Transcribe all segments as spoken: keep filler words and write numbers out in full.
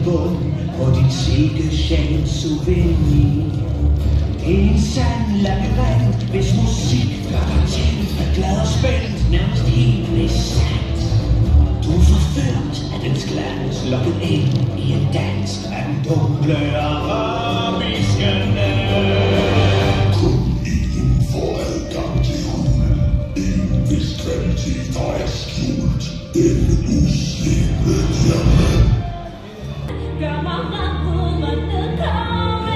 bund på din silkesjæl souvenir. Det er en sand labyrint, hvis musik gør dig til glad og spændt, nærmest helt besat. Du er forført af dens glans, lukket ind i en dans af den dunkle arabiske nat. Kun ingen får adgang til hulen. En vis kvalitet, der er skjult. Denne uslippe diamant. Gør mig ret på, hvad det kommer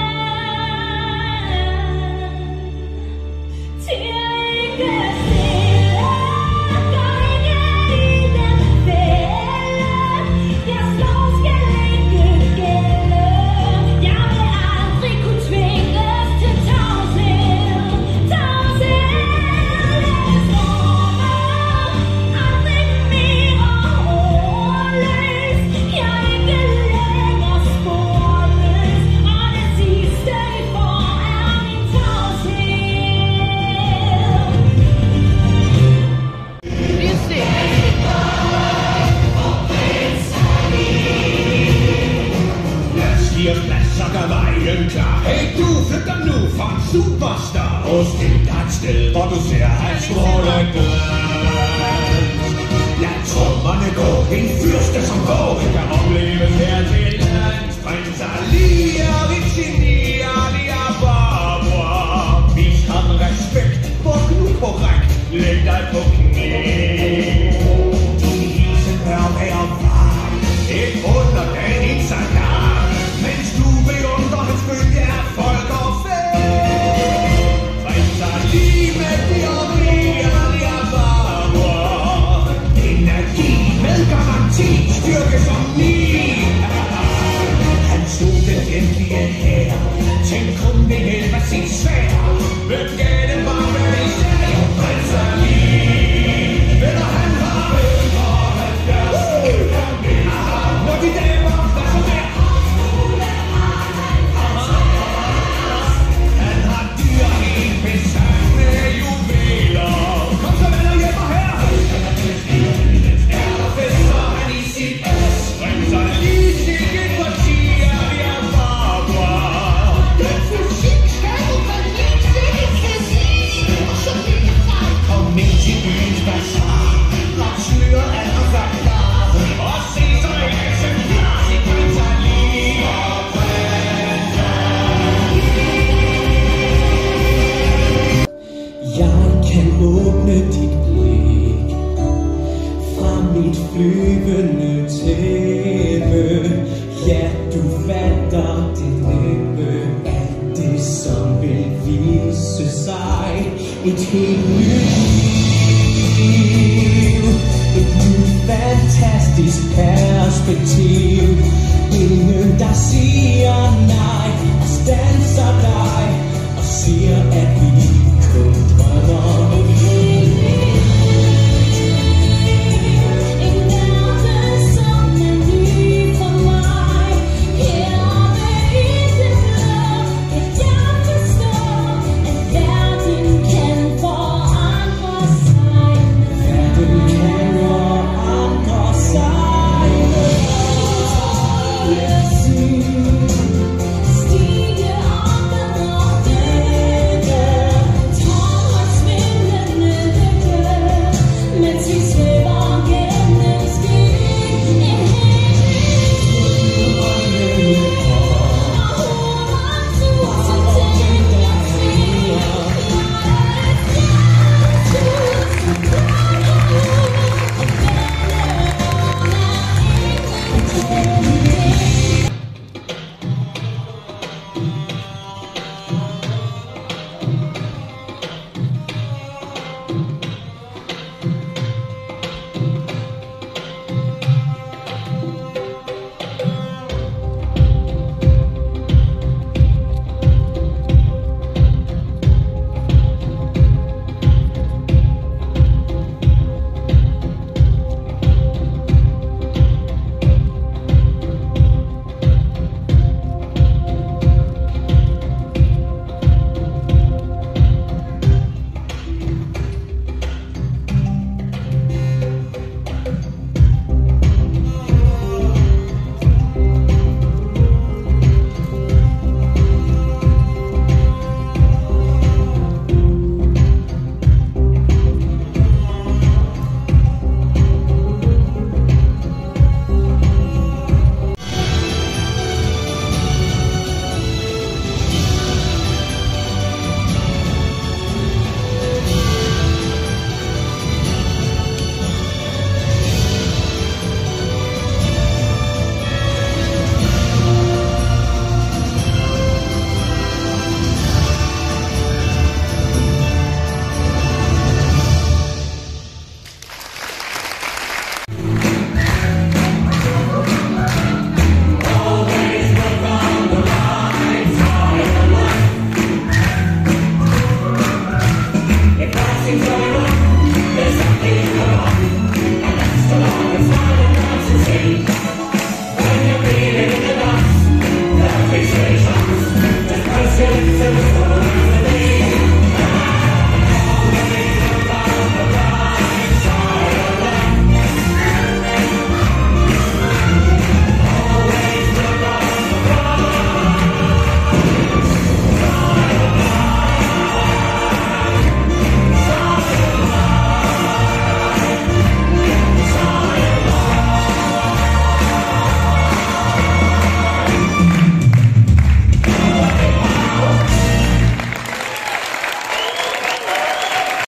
til ikke stille. Gør ikke i den fælde. Jeg slår skal ikke gælde. Jeg vil aldrig kunne tvinges til tavshed. Tavshed. Jeg stormer aldrig mere ordløs. Jeg er ikke længere sporløs. Og det sidste I får er min tavshed. Lad os give os plads og gør vejen klar. Hey du, flyt dig nu fra en superstar og stil dig et sted, hvor du ser hans strålende. Lad trommerne gå, en fyrste som går kan opleves her til lands. Prins Ali og Vicini Ali og Barbara. Vis ham respekt, buk nu korrekt, læg dig på knæ. Din hilsen bør være varm, et underdagen i salam, mens du beundrer hans følge af folk og fæ. Prins Ali med Diori Ali og Barbara. Energi med garanti, styrke som ni. Han stod den fjendtlige her, tænk kun ved hjælp af sin svær. Hvem gav det bare med det sag? Prins Ali, venner han har femoghalvfjerds. Når de damer, hvad så der? Han har dyr helt besat med juveler. Kom så venner, hjælp mig her. Der fester han i sit as. Prins Ali, sikke parti, Ali og Barbara. Den fysik skal du vel ikke kan sige. Og så bliver jeg fra. Kom ind til byens bazar. Lad sløret af og vær klar. Og se så et eksemplar til Prins Ali og Prins Ali. Jeg kan åbne dit blik fra mit flyvende tæppe. Ja, du fatter det næppe af det, som vil vise sig et helt nyt liv. Et nyt fantastisk perspektiv. Ingen der siger nej og standser dig og siger at vi kun drømmer. En verden som er ny for mig. Her vil intet blå. Et hjerte står. At verden kan forandre sig. Verden kan forandre sig. Jeg synes